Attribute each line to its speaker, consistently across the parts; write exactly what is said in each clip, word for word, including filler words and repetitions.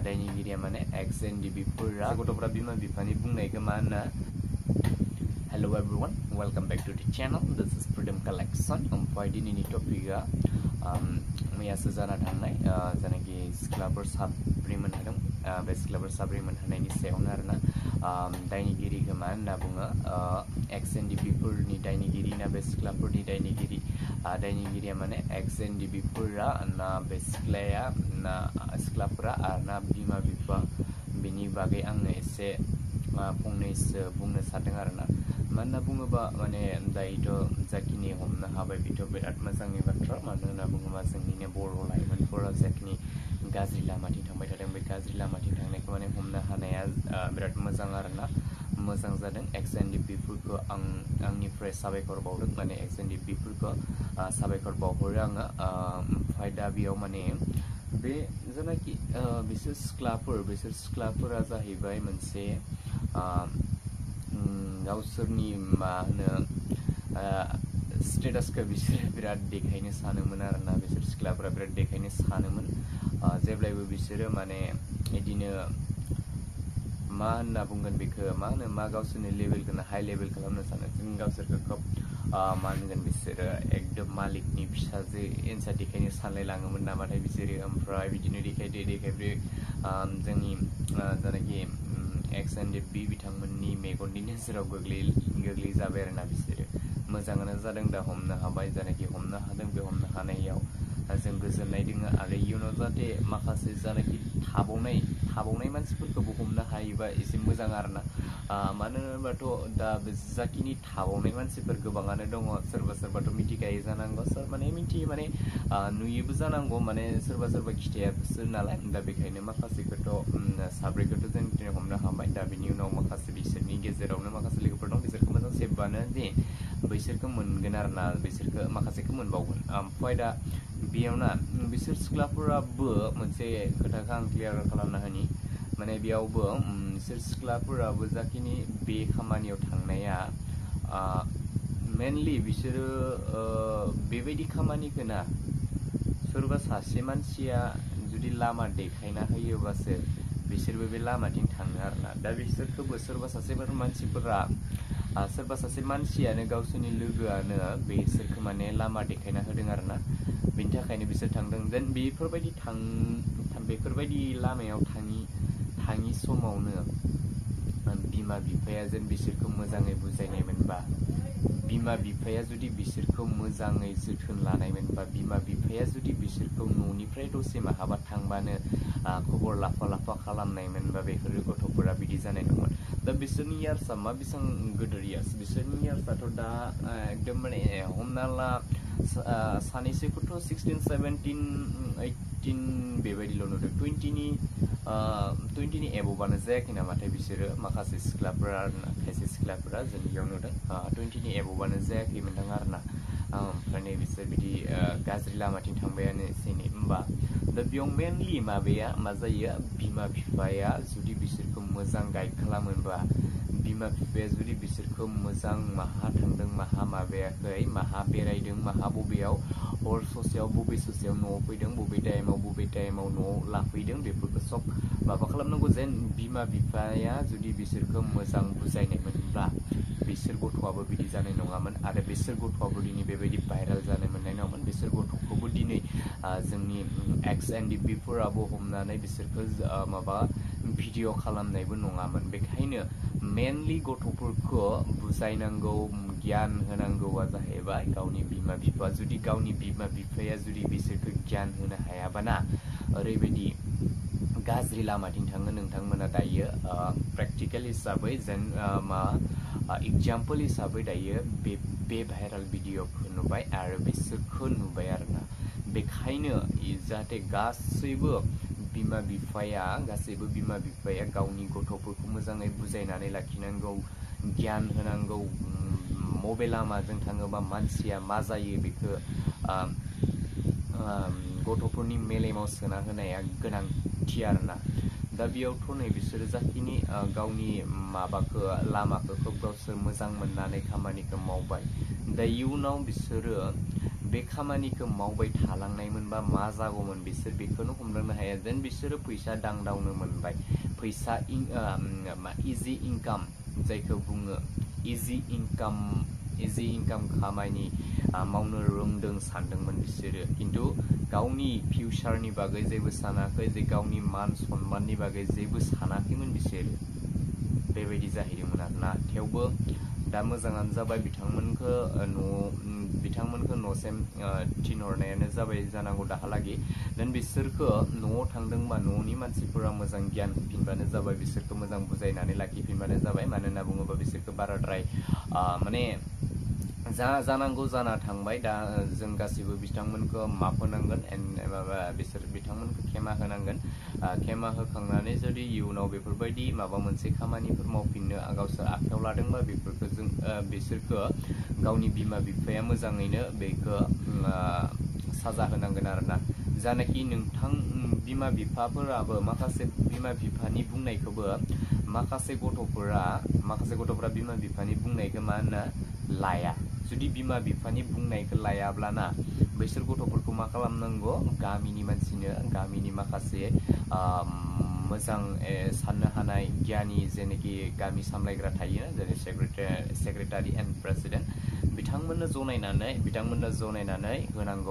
Speaker 1: दायनिगिरिया माने एक्स N D बिफोरा गथ'फोरा बिमा बिफानि बुंनायखौ मा होनना Hello everyone, welcome back to the channel. This is Freedom Collection. ओमफ्राय दिनैनि टपिकआ मैयासो जाना थांनाय जानाखि सिख्लाफोर साब्रै मोनहोदों बे सिख्लाफोर साब्रै मोनहोनायनि सायावनो आरोना दायनिगिरिखौ मा होनना बुङो एक्स एन डि बिफोरनि दायनिगिरि ना बे सिख्लाफोरनि दायनिगिरि दायनिगिरिया माने एक्स एन डि बिफोरा ना बे सिख्लाया ना सिख्लाफोरा आरो ना बिमा बिफा बेनि बागै आङो एसे फंनैसो बुंनो सानदों आरोना मानो बुङोबा माने दायोथ' जाखिनि हमनो हाबाय बेथ' बिराद मोजांनि बाथ्रा मानो होनना बुङोबा जोंनिनो बर' लाइमोनफोरा जाखिनि गाज्रि लामाथिं थांबाय थादों बे गाज्रि लामाथिं थांनायखौ माने हमनो हानाया बिराद मोजां आरोना मोजां जादों एक्स एन डि बिफोरखौ आं आंनिफ्राय साबायखर बावदों माने एक्स एन डि बिफोरखौ साबायखर बावहरो आङो ओमफ्राय दा बेयाव माने बे जेनाखि बिसोर सिख्लाफोर बिसोर सिख्लाफोरा जाहैबाय मोनसे गावसोरनि मा होनो स्टेटासखौ बिसोर बिराद देखायनो सानोमोन आरोना बिसोर सिख्लाफोरा बिराद देखायनो सानोमोन जेब्लायबो बिसोरो माने बिदिनो मा होनना बुंगोन बेखौ मा होनो मा गावसोरनि लेभेलखौनो हाइ लेभेल खालामनो सानो जों गावसोरखौ खोब मा होनगोन बिसोरो एकदम मालिकनि फिसाजो एन्सार देखायनो सानलायलाङोमोन नामाथाय बिसोरो ओमफ्राय बिदिनो देखायदो देखायदो जोंनि जानाखि एक्स एन डि बि बिथांमोननि मेगननि नोजोराव गोग्लै गोग्लैजाबाय आरोना बिसोरो मोजाङानो जादों दा हमनो हाबाय जानाखि हमनो हादों बे हमनो हानायाव जों गोजोननाय दङ आरो इयुनाव जाहाथे माखासे जानाखि थाबावनाय थाबावनाय मानसिफोरखौबो हमनो हायोबा एसे मोजां आरोना मानो होनोबाथ' दा जाखिनि थाबावनाय मानसिफोर गोबाङानो दङ सोरबा सोरबाथ' मिथिखायो जानांगौ सोर माने मिथियो माने नुयोबो जानांगौ माने सोरबा सोरबा खिथायाबोसो नालाय दा बेखायनो माखासेखौथ' साब्रैखौथ' जों दिनै हमनो हाबाय दा बिनि उनाव माखासे बिसोरनि गेजेरावनो माखासे लोगोफोर दं बिसोरखौ मोजां सेबबानो जे बैसोरखौ मोनगोन आरोना बिसोरखौ माखासेखौ मोनबावगोन ओमफ्राय दा बेयावना बिसोर सिख्लाफोराबो मोनसे खोथाखौ आं क्लियार खालामना होनि माने बेयावबो बिसोर सिख्लाफोराबो जाखिनि बे खामानियाव थांनाया मेनलि बिसोरो बेबायदि खामानिखौ ना सोरबा सासे मानसिया जुदि लामा देखायना होयोबासो बिसोरबो बे लामाथिं थाङो आरोना दा बिसोरखौबो सोरबा सासे मानसिफोरा सोरबा सासे मानसियानो गावसोरनि लोगोआनो बिसोरखौ माने लामा देखायना होदों आरोना बेनि थाखायनो बिसोर थांदों जेन बेफोरबायदि थां बेफोरबायदि लामायाव थाङि थाङि समावनो बिमा बिफाया जेन बिसोरखौ मोजाङै बुजायनायमोनबा बिमा बिफाया जुदि बिसोरखौ मोजाङै जोथोन लानायमोनबा बिमा बिफाया जुदि बिसोरखौ न'निफ्राय दसे माहाबा थांबानो खबर लाफा लाफा खालामनायमोनबा बेफोर गथ'फोरा बिदि जानाय नङामोन दा बिसोरनि यार्सआ मा बेसेबां गोदोर यार्स बिसोरनि यार्सआथ' दा एकदम माने हमना ला सानैसोखौथ' सिक्सटिन सेभेन्टिन ओइटिन बेबायदिल' नुदों टुवेन्टिनि टुवेन्टिनि एबभानो जायाखै नामाथाय बिसोरो माखासे सिख्लाफोरा खायसे सिख्लाफोरा जों बेयाव नुदों टुवेन्टिनि एबभानो जायाखैमोनदां आरोना ओमफ्राय नै बिसोर बिदि गाज्रि लामाथिं थांबायानो एसे एनै होमबा दा बेयाव मेनलि माबाया मा जायो बिमा बिफाया जुदि बिसोरखौ मोजां गाइड खालामोबा बिमा बिफाया जुदि बिसोरखौ मोजां माहा थांदों माहा माबायाखै माहा बेरायदों माहा बबेयाव हर ससेयाव बबे ससेयाव न'आव फैदों बबे टाइमाव बबे टाइमाव न'आव लाफैदों बेफोरखौ सब माबा खालामनांगौ जेन बिमा बिफाया जुदि बिसोरखौ मोजां बुजायनायमोनब्ला बिसोर गथ'आबो बिदि जानाय नङामोन आरो बिसोर गथ'आबो दिनै बेबायदि भाइरेल जानो मोननाय नङामोन बिसोर गथ'खौबो दिनै जोंनि एक्स एन डि बिफोराबो हमनानै बिसोरखौ माबा भिडिअ खालामनायबो नङामोन बेखायनो मेनलि गथ'फोरखौ बुजायनांगौ गियान होनांगौआ जाहैबाय गावनि बिमा बिफा जुदि गावनि बिमा बिफाया जुदि बिसोरखौ गियान होनो हायाबाना ओरैबायदि गाज्रि लामाथिं थाङो नोंथांमोना दायो प्रेक्टिकेल हिसाबै जेन मा एग्जाम्पल हिसाबै दायो बे बे भाइरेल भिडिअखौ नुबाय आरो बिसोरखौ नुबाय आरोना बेखायनो जाहाथे गासैबो बिमा बिफाया गासैबो बिमा बिफाया गावनि गथ'फोरखौ मोजाङै बुजायनानै लाखिनांगौ गियान होनांगौ मबे लामाजों थाङोबा मानसिया मा जायो बेखौ गथ'फोरनि मेलेमाव सोना होनाया गोनांथि आरोना दा बेयावथ' नै बिसोरो जाखिनि गावनि माबाखौ लामाखौ खोब गावसोर मोजां मोननानै खामानिखौ मावबाय दा इयुनाव बिसोरो बे खामानिखौ मावबाय थालांनायमोनबा मा जागौमोन बिसोर बेखौनो हमदांनो हाया जेन बिसोरो फैसा दांदावनो मोनबाय फैसा इजि इनकाम जायखौ बुङो इजि इनकाम इजि इनकाम खामानि मावनो रोंदों सानदोंमोन बिसोरो खिन्थु गावनि फिउचारनि बागै जेबो सानाखै जे गावनि मान सन्माननि बागै जेबो सानाखैमोन बिसोरो बेबायदि जाहैदोंमोन आरोना थेवबो दा मोजाङानो जाबाय बिथांमोनखौ न' बिथांमोनखौ न'सिम थिनहरनायानो जाबाय जानांगौ दाहालागि देन बिसोरखौ न'आव थांदोंबा न'नि मानसिफोरा मोजां गियान होफिनबानो जाबाय बिसोरखौ मोजां बुजायनानै लाखिफिनबानो जाबाय मानो होनना बुङोबा बिसोरखौ बाराद्राय माने जा जानांगौ जाना थांबाय दा जों गासैबो बिथांमोनखौ माफ होनांगोन माबा बिसोर बिथांमोनखौ खेमा होनांगोन खेमा होखांनानै जुदि इयुनाव बेफोरबायदि माबा मोनसे खामानिफोर मावफिननो गावसोर आखायाव लादोंबा बेफोरखौ जों बिसोरखौ गावनि बिमा बिफाया मोजाङैनो बेखौ साजा होनांगोन आरोना जानाखि नोंथां बिमा बिफाफोराबो माखासे बिमा बिफानि बुंनायखौबो माखासे गथ'फोरा माखासे गथ'फोरा बिमा बिफानि बुंनायखौ मा होनो लाया जुदि बिमा बिफानि बुंनायखौ लायाब्लाना बैसोर गथ'फोरखौ मा खालामनांगौ गामिनि मानसिनो गामिनि माखासे मोजां साननो हानाय गियानि जेनेखि गामि सामलायग्रा थायो जेरै सेक्रेटारि सेक्रेटारि एन्ड प्रेसिडेन्ट बिथांमोननो जनायनानै बिथांमोननो जनायनानै होनांगौ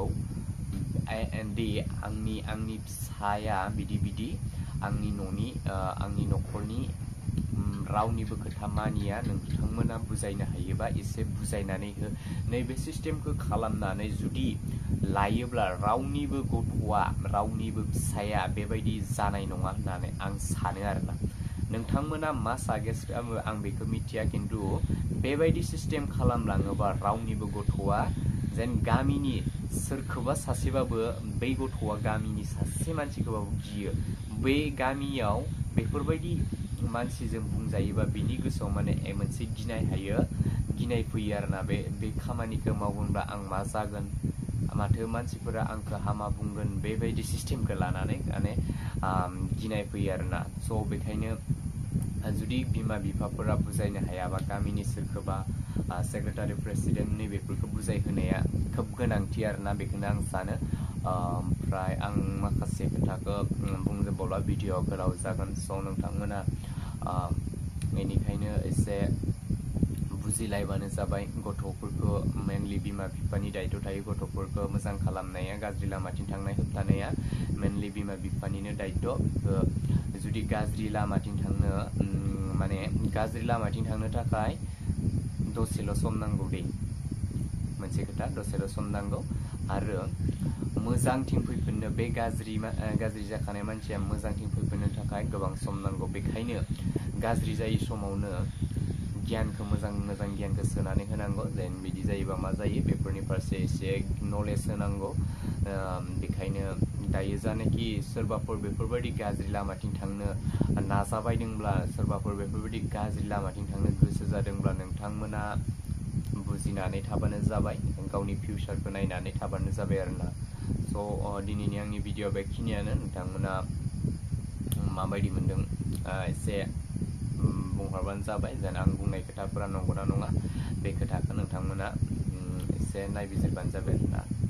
Speaker 1: दि आंनि आंनि फिसाया बिदि बिदि आंनि न'नि आंनि न'खरनि रावनिबो खोथा मानिया नोंथांमोना बुजायनो हायोबा एसे बुजायनानै हो नैबे सिस्टेमखौ खालामनानै जुदि लायोब्ला रावनिबो गथ'आ रावनिबो फिसाया बेबायदि जानाय नङा होननानै आं सानो आरोना नोंथांमोना मा साजेस्ट खालामो आं बेखौ मिथिया खिन्थु बेबायदि सिस्टेम खालामलाङोबा रावनिबो गथ'आ जेन गामिनि सोरखौबा सासेबाबो बै गथ'आ गामिनि सासे मानसिखौबाबो गियो बै गामियाव बेफोरबायदि मानसिजों बुंजायोबा बिनि गोसोआव माने मोनसे गिनाय हायो गिनाय फैयो आरोना बे बे खामानिखौ मावोब्ला आं मा जागोन माथो मानसिफोरा आंखौ हामा बुंगोन बेबायदि सिस्टेमखौ लानानै माने गिनाय फैयो आरोना स' बेखायनो जुदि बिमा बिफाफोरा बुजायनो हायाबा गामिनि सोरखौबा सेक्रेटारि प्रेसिडेन्ट नैबेफोरखौ बुजायहोनाया खोब गोनांथि आरोना बेखौनो आं सानो ओमफ्राय आं माखासे खोथाखौ बुंजोबबावला भिडिअ गोलाव जागोन स' नोंथांमोना बेनिखायनो एसे बुजिलायबानो जाबाय गथ'फोरखौ मेनलि बिमा बिफानि दायित्व थायो गथ'फोरखौ मोजां खालामनाया गाज्रि लामाथिं थांनाय होबथानाया मेनलि बिमा बिफानिनो दायित्व जुदि गाज्रि लामाथिं थांनो माने गाज्रि लामाथिं थांनो थाखाय दसेल' सम नांगौ दे मोनसे खोथा दसेल' सम नांगौ आरो मोजांथिं फैफिननो बे गाज्रि गाज्रि जाखानाय मानसिया मोजांथिं फैफिननो थाखाय गोबां सम नांगौ बेखायनो गाज्रि जायै समावनो गियानखौ मोजां मोजां गियानखौ सोनानै होनांगौ जेन बिदि जायोबा मा जायो बेफोरनि फारसे एसे नलेज होनांगौ बेखायनो दायो जानाखि सोरबाफोर बेफोरबायदि गाज्रि लामाथिं थांनो नाजाबायदोंब्ला सोरबाफोर बेफोरबायदि गाज्रि लामाथिं थांनो गोसो जादोंब्ला नोंथांमोना बुजिनानै थाबानो जाबाय गावनि फिउचारखौ नायनानै थाबानो जाबाय आरोना स' दिनैनि आंनि भिडिअ बेखिनियानो नोंथांमोना माबायदि मोनदों एसे बुंहरबानो जाबाय जेन आं बुंनाय खोथाफोरा नंगौना नङा बे खोथाखौ नोंथांमोना एसे नायबिजिरबानो जाबाय आरोना